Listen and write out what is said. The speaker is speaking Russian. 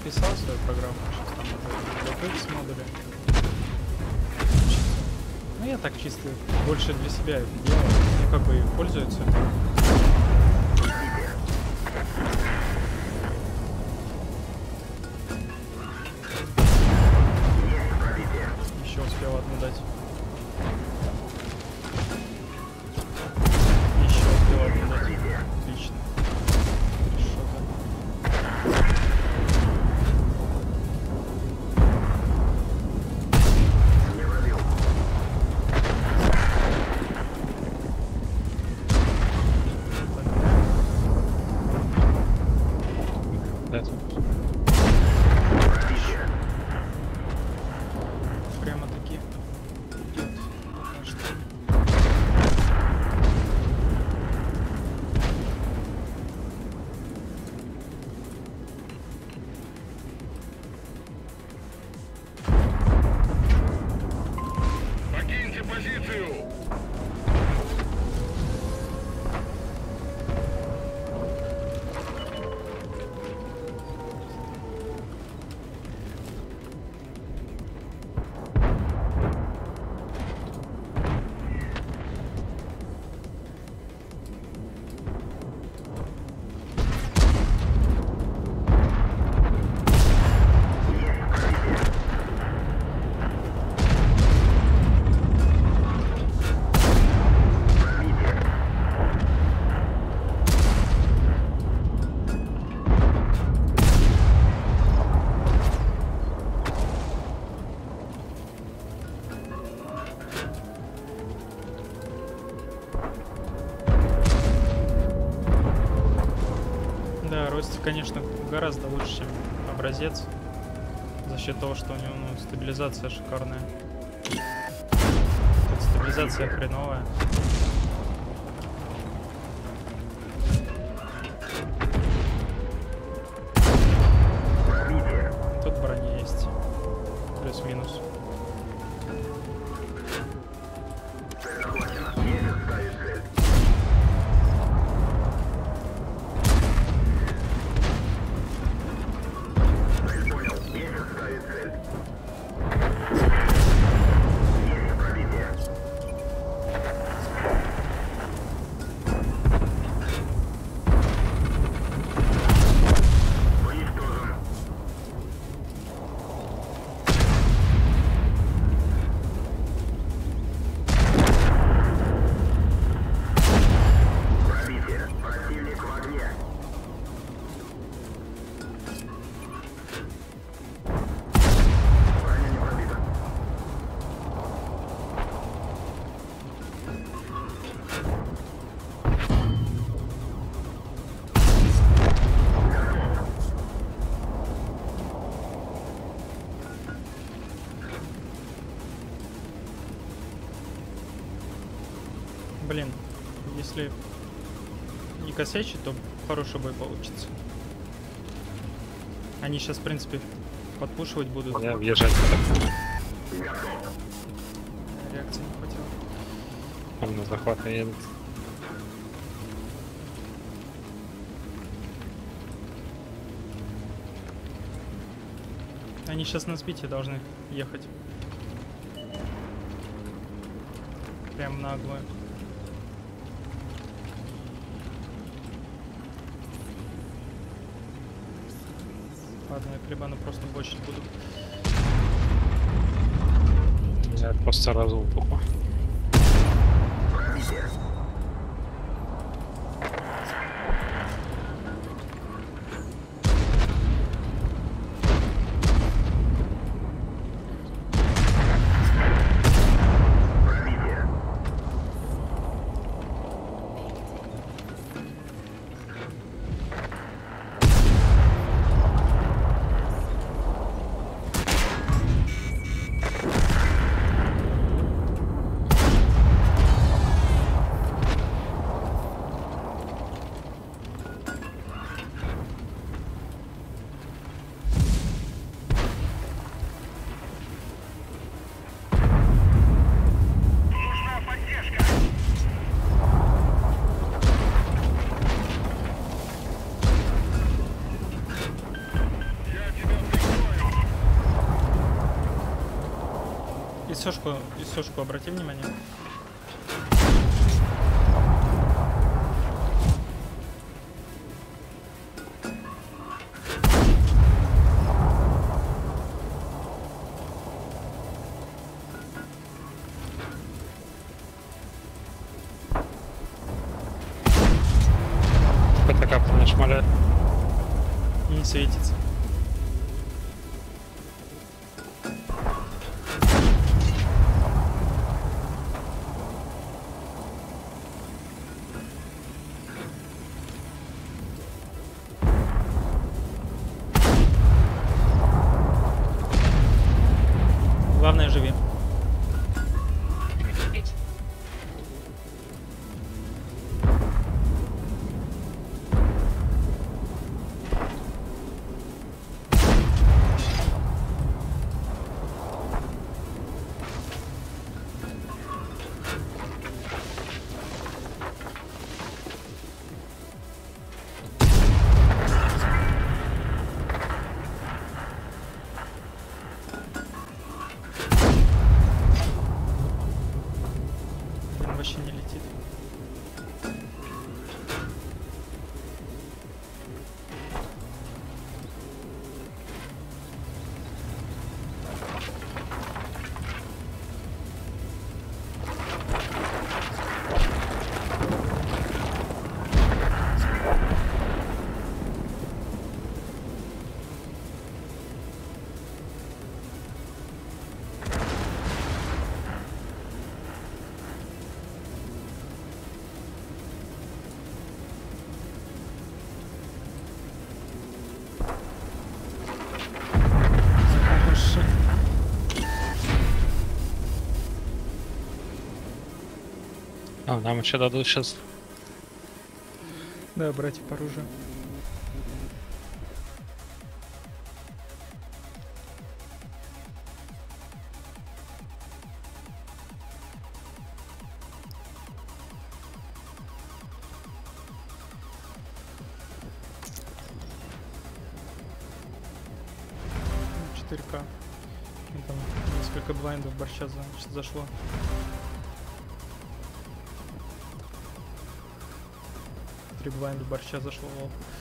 дописал свою программу, сейчас там уже GFX модули. Ну я так чисто больше для себя это делаю, ну как бы и пользуются. Еще успел одну дать. Еще успел одну дать. Отлично. Прямо-таки идет пока что. Покиньте позицию! Да, Ростик, конечно, гораздо лучше, чем образец. За счет того, что у него стабилизация шикарная. Тут стабилизация хреновая. Тут броня есть. Плюс-минус. Блин, если не косячить, то хороший бой получится. Они сейчас, в принципе, подпушивать будут. Я въезжать так. Реакции не хватило. Он на захват едет. Они сейчас на сбитие должны ехать. Прям нагло. Ладно, я хлебану просто больше буду. Я просто разул тупо. ИСошку обрати внимание. ПТК не шмаляет. Не светится. Главное, живи. Он вообще не летит. Хорошо. А, нам еще дадут сейчас. Да, братья по оружию. Ну, 4К. Ну, там несколько блайндов борща зашло. 3 блайнда борща зашло.